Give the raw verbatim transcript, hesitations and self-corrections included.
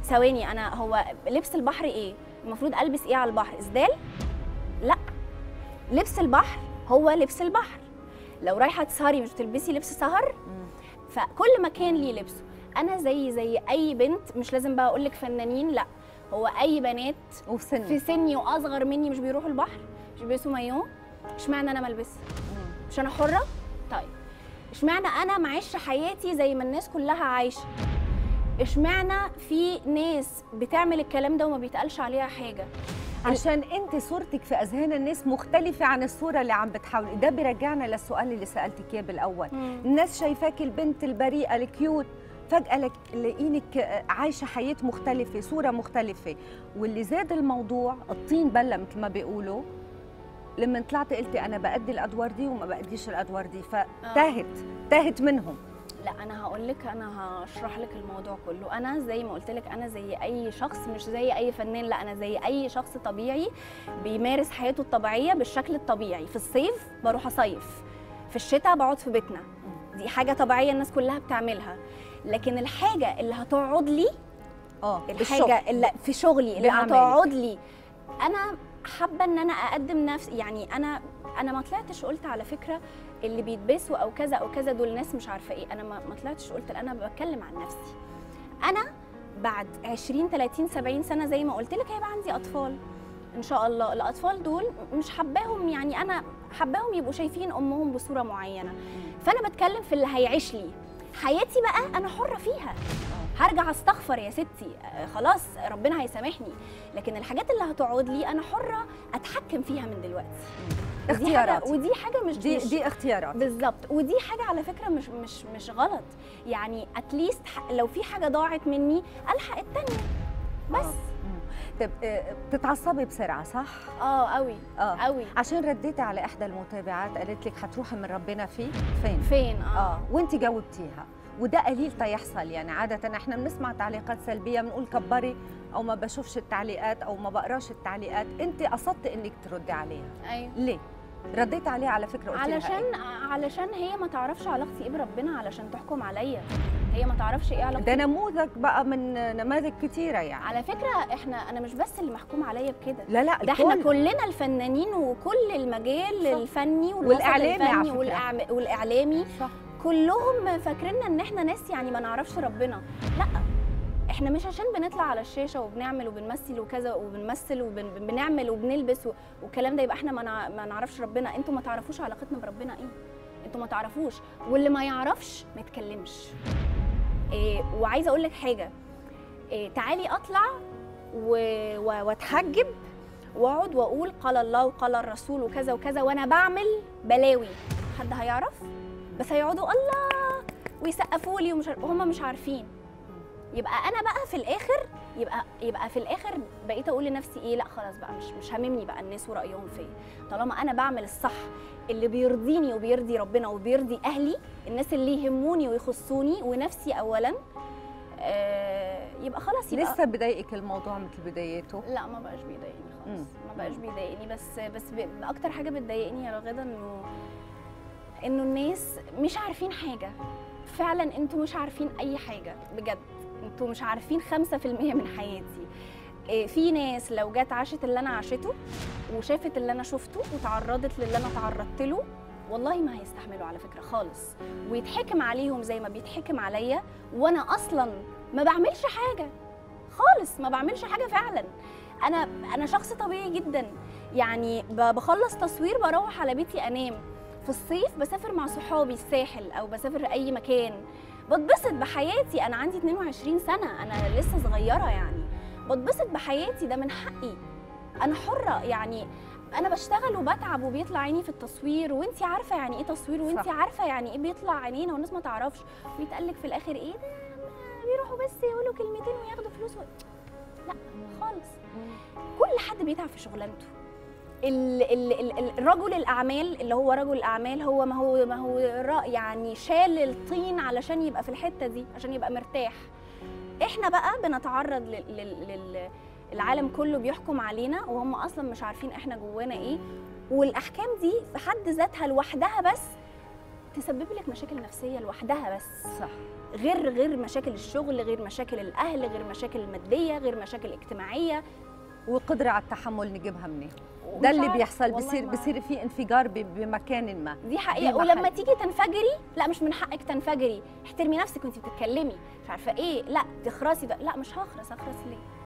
ثواني، انا هو لبس البحر ايه؟ المفروض البس ايه على البحر؟ اسدال؟ لا، لبس البحر هو لبس البحر. لو رايحه تسهري مش بتلبسي لبس سهر؟ فكل مكان ليه لبسه. انا زي زي اي بنت، مش لازم بقى اقول لك فنانين، لا، هو اي بنات وفي سني في سني واصغر مني مش بيروحوا البحر، مش بيلبسوا مايو. اشمعنى انا ما البسها؟ مش انا حره؟ طيب اشمعنى انا معيش حياتي زي ما الناس كلها عايشه؟ اشمعنى في ناس بتعمل الكلام ده وما بيتقالش عليها حاجه؟ عشان انت صورتك في اذهان الناس مختلفه عن الصوره اللي عم بتحاولي. ده بيرجعنا للسؤال اللي سالتك اياه بالاول. مم. الناس شايفاك البنت البريئه الكيوت، فجاه لاقينك عايشه حياه مختلفه، صوره مختلفه. واللي زاد الموضوع الطين بله مثل ما بيقولوا، لما طلعت قلتي انا بأدي الادوار دي وما بأديش الادوار دي، فتاهت تاهت منهم. لا انا هقول لك، انا هشرح لك الموضوع كله. انا زي ما قلت لك، انا زي اي شخص، مش زي اي فنان، لا انا زي اي شخص طبيعي بيمارس حياته الطبيعيه بالشكل الطبيعي. في الصيف بروح اصيف، في الشتاء بقعد في بيتنا، دي حاجه طبيعيه الناس كلها بتعملها. لكن الحاجه اللي هتقعد لي، اه الحاجه اللي في شغلي اللي هتقعد لي، انا حابه ان انا اقدم نفسي. يعني انا انا ما طلعتش قلت على فكره اللي بيتبسوا او كذا او كذا دول ناس مش عارفه ايه، انا ما طلعتش قلت، انا بتكلم عن نفسي. انا بعد عشرين تلاتين سبعين سنه زي ما قلت لك هيبقى عندي اطفال ان شاء الله. الاطفال دول مش حباهم، يعني انا حباهم يبقوا شايفين امهم بصوره معينه، فانا بتكلم في اللي هيعيش لي حياتي بقى، انا حره فيها. هرجع استغفر يا ستي، خلاص ربنا هيسامحني. لكن الحاجات اللي هتقعد لي انا حره اتحكم فيها من دلوقتي. اختيارات، ودي حاجه مش دي مش دي اختيارات بالظبط. ودي حاجه على فكره مش مش مش غلط، يعني اتليست لو في حاجه ضاعت مني الحق الثانيه بس. طب بتتعصبي بسرعه صح؟ اه قوي اه قوي. عشان رديتي على احدى المتابعات قالت لك حتروحي من ربنا فيه فين؟ فين اه, آه. وانت جاوبتيها، وده قليل تيحصل. يعني عاده احنا بنسمع تعليقات سلبيه بنقول كبري او ما بشوفش التعليقات او ما بقراش التعليقات. انت قصدتي انك تردي عليها. ايوه. ليه؟ رديت عليها على فكره قلت علشان إيه؟ علشان هي ما تعرفش علاقتي ايه بربنا علشان تحكم عليا. هي ما تعرفش ايه علاقتي. ده نموذج بقى من نماذج كتيره يعني. على فكره احنا انا مش بس اللي محكوم عليا بكده، لا لا ده احنا كلنا الفنانين وكل المجال صح. الفني والاعلامي والإعلامي, والإعلامي صح. كلهم فاكريننا ان احنا ناس يعني ما نعرفش ربنا. لا، احنا مش عشان بنطلع على الشاشه وبنعمل وبنمثل وكذا وبنمثل وبنعمل وبنلبس والكلام ده يبقى احنا ما نعرفش ربنا. انتوا ما تعرفوش علاقتنا بربنا ايه، انتوا ما تعرفوش. واللي ما يعرفش ما يتكلمش. إيه وعايزه اقول لك حاجه، إيه تعالي اطلع واتحجب واقعد واقول قال الله وقال الرسول وكذا وكذا وانا بعمل بلاوي، حد هيعرف؟ بس هيقعدوا الله ويسقفوا لي ومش هم مش عارفين. يبقى انا بقى في الاخر يبقى يبقى في الاخر بقيت اقول لنفسي ايه، لا خلاص بقى مش مش هاممني بقى الناس ورايهم فيا، طالما انا بعمل الصح اللي بيرضيني وبيرضي ربنا وبيرضي اهلي، الناس اللي يهموني ويخصوني ونفسي اولا، آه يبقى خلاص. يبقى لسه بضايقك الموضوع مثل بدايته؟ لا ما بقاش بيضايقني خالص، ما بقاش بيضايقني. بس بس اكتر حاجه بتضايقني يا غدا انه انه الناس مش عارفين حاجه. فعلا انتوا مش عارفين اي حاجه بجد، انتوا مش عارفين خمسة في المية من حياتي. في ناس لو جت عاشت اللي انا عاشته وشافت اللي انا شفته وتعرضت للي انا تعرضت له، والله ما هيستحملوا على فكره خالص، ويتحكم عليهم زي ما بيتحكم عليا، وانا اصلا ما بعملش حاجه خالص، ما بعملش حاجه فعلا. انا انا شخص طبيعي جدا، يعني بخلص تصوير بروح على بيتي انام. في الصيف بسافر مع صحابي الساحل او بسافر اي مكان، بتبسط بحياتي. انا عندي اتنين وعشرين سنه، انا لسه صغيره يعني، بتبسط بحياتي، ده من حقي، انا حره. يعني انا بشتغل وبتعب وبيطلع عيني في التصوير، وانتي عارفه يعني ايه تصوير، وانتي عارفه يعني ايه بيطلع عينينا والناس ما تعرفش، ويتقال لك في الاخر ايه ده بيروحوا بس يقولوا كلمتين وياخدوا فلوس و... لا خالص. كل حد بيتعب في شغلانته. ال ال ال الرجل الاعمال اللي هو رجل الاعمال هو ما هو ما هو يعني شال الطين علشان يبقى في الحته دي، عشان يبقى مرتاح. احنا بقى بنتعرض لل العالم كله بيحكم علينا وهم اصلا مش عارفين احنا جوانا ايه، والاحكام دي في حد ذاتها لوحدها بس تسبب لك مشاكل نفسيه لوحدها بس. صح. غير غير مشاكل الشغل، غير مشاكل الاهل، غير مشاكل الماديه، غير مشاكل اجتماعيه. وقدره على التحمل نجيبها منين؟ ومش ده اللي عارفة، بيحصل، والله بصير ما بصير في انفجار ب- بمكان ما. دي حقيقه. دي ولما محل. تيجي تنفجري، لا مش من حقك تنفجري، احترمي نفسك وانت بتتكلمي، مش عارفه ايه، لا تخرسي ده، لا مش هخرس، اخرس ليه؟